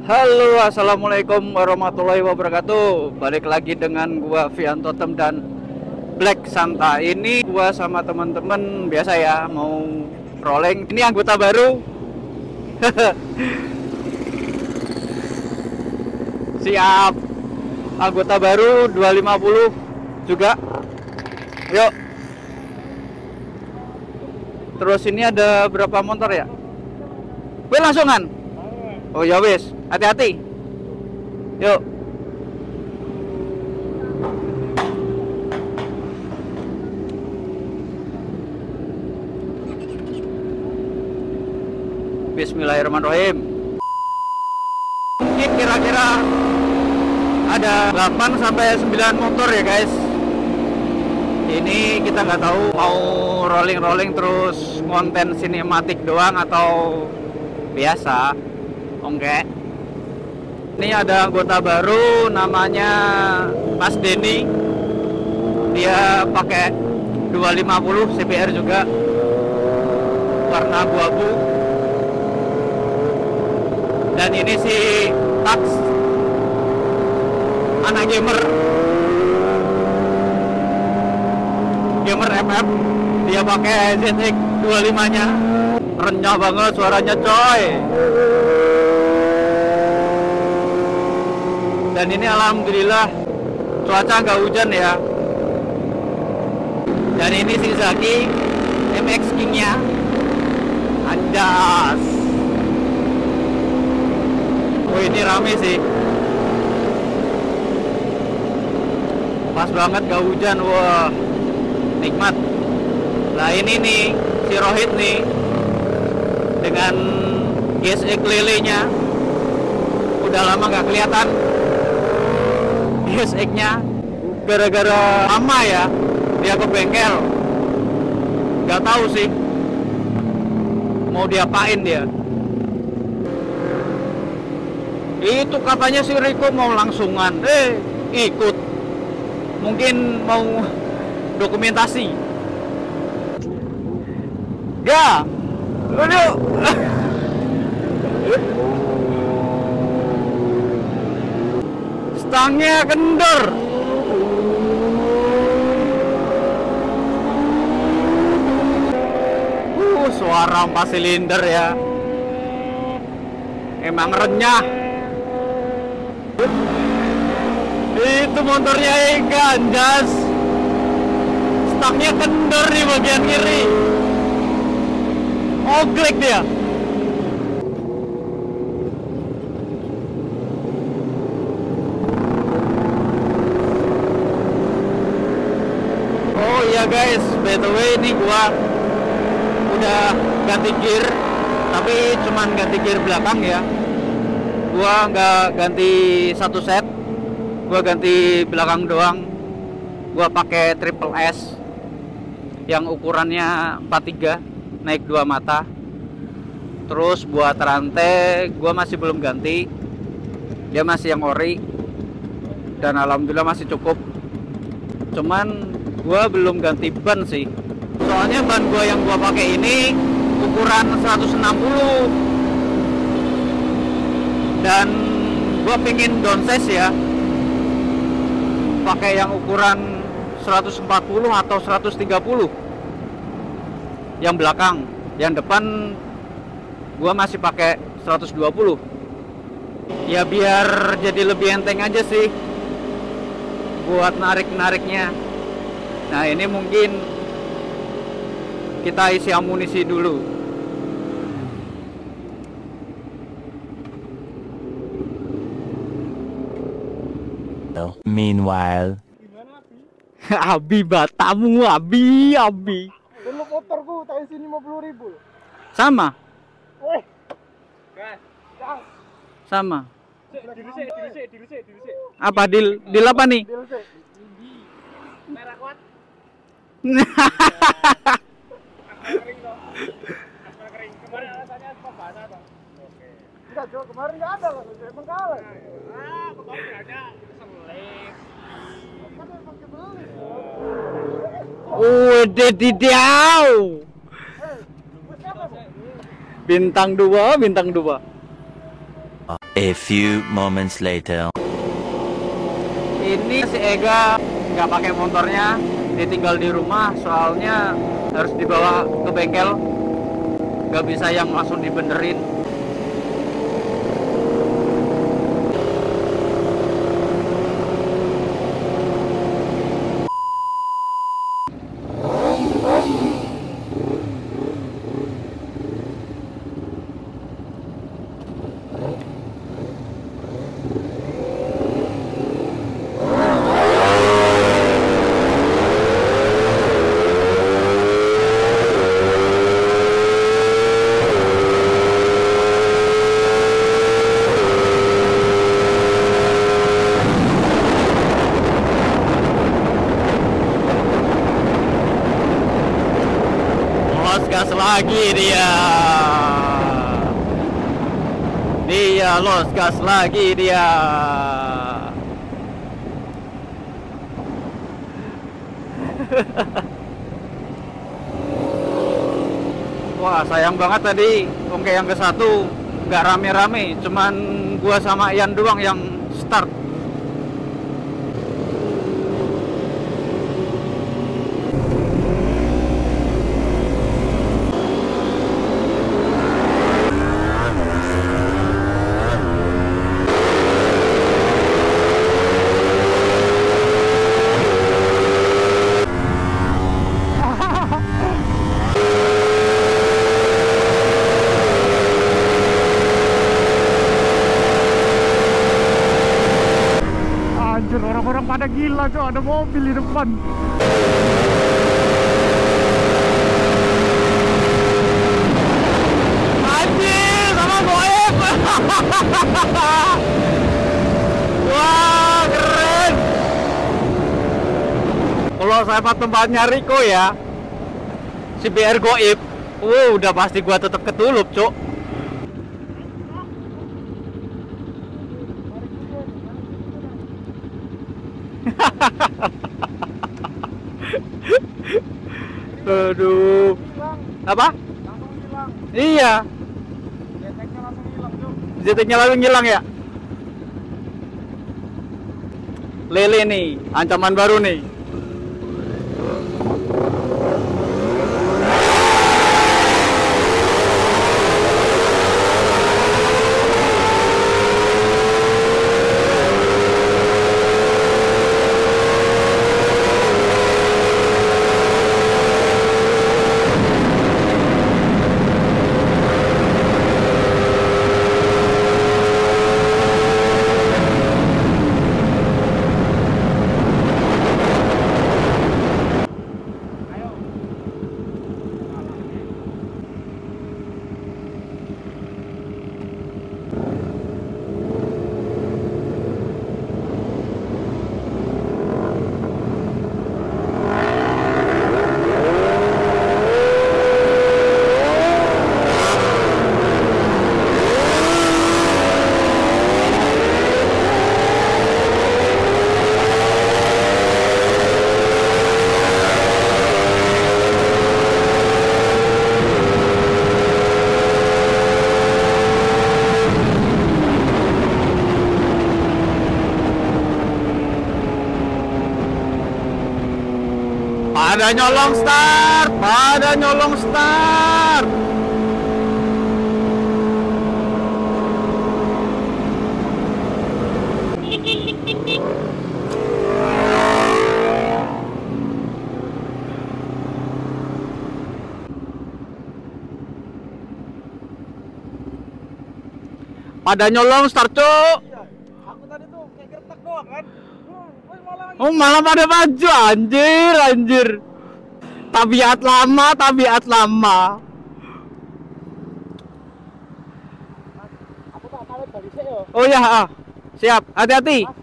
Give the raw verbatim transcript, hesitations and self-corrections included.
Halo, assalamualaikum warahmatullahi wabarakatuh. Balik lagi dengan gua Vian Totem dan Black Santa. Ini gua sama teman-teman biasa ya, mau rolling. Ini anggota baru. Siap. Anggota baru dua lima nol juga. Yuk. Terus ini ada berapa motor ya? Wih, langsungan. Oh ya wis, hati-hati. Yuk. Bismillahirrahmanirrahim. Mungkin kira-kira ada delapan sampai sembilan motor ya guys. Ini kita nggak tahu mau rolling-rolling terus konten sinematik doang atau biasa. Oke. Ini ada anggota baru namanya Mas Denny. Dia pakai dua lima nol C B R juga. Warna abu-abu. Dan ini si Tax, anak gamer. Gamer F F. Dia pakai Z X dua puluh lima nya. Renyah banget suaranya coy. Dan ini alhamdulillah cuaca nggak hujan ya. Dan ini si Zaki M X King-nya. Anjas. Oh ini rame sih. Pas banget nggak hujan, wah nikmat. Nah ini nih si Rohit nih dengan G S X lelenya. Udah lama nggak kelihatan G S X-nya, gara-gara lama ya dia ke bengkel. Nggak tahu sih mau diapain dia. Itu katanya si Riko mau langsungan, eh ikut. Mungkin mau dokumentasi. Ga, aduh. Stangnya kendor. Uh, suara empat silinder ya. Emang renyah. Itu motornya ikan jas. Stangnya kendor di bagian kiri. Oglek dia. Oh iya guys, by the way ini gua udah ganti gear, tapi cuman ganti gear belakang ya. Gua nggak ganti satu set, gua ganti belakang doang. Gua pakai triple S yang ukurannya empat tiga, naik dua mata. Terus buat rantai gua masih belum ganti, dia masih yang ori, dan alhamdulillah masih cukup. Cuman gua belum ganti ban sih, soalnya ban gua yang gua pakai ini ukuran seratus enam puluh, dan gua pengen downsize ya, pakai yang ukuran seratus empat puluh atau seratus tiga puluh yang belakang. Yang depan gua masih pakai seratus dua puluh ya, biar jadi lebih enteng aja sih buat narik-nariknya. Nah ini mungkin kita isi amunisi dulu. Meanwhile, Abi batamu, Abi, Abi. Dulu motorku tak isi lima puluh ribu. Sama, Weh. Gas. Gas. sama. Dilusik, dilusik, dilusik, dilusik. Apa dil, dil apa nih? Dilusik. Merah kuat. Kering toh. Aspal kering. Kemarin alasannya apa basah toh? Oke. Enggak, Jo, kemarin enggak ada lah, emang kalah. Ah, pokoknya ada selip. Kan emang kebeli. Udah didiau. Eh, siapa? Bintang dua, bintang dua. A few moments later. Ini si Ega nggak pakai motornya, ditinggal di rumah soalnya harus dibawa ke bengkel, nggak bisa yang langsung dibenerin. Gas lagi dia. Dia los gas lagi dia. Wah, sayang banget tadi Oke yang ke satu nggak rame-rame, cuman gua sama Ian doang yang start. Orang-orang pada gila, Cok, ada mobil di depan. Anjir, sama goib. Wah, keren. Kalau saya tempatnya Riko ya, si B R goib, uh, udah pasti gua tetap ketulup, Cok. Aduh. Apa? Langsung hilang. Iya. Jeteknya langsung hilang, Cok. Jeteknya langsung hilang ya. Lele nih, ancaman baru nih. Pada nyolong start, pada nyolong start. Pada nyolong start, Cuk. Iya, aku tadi tuh kayak gertak doang kan. Hmm, woi, malah Oh, malah pada maju, anjir, anjir. Tabiat lama, tabiat lama. aku tak kali balik sih yo. Oh ya, ah. Siap, hati-hati.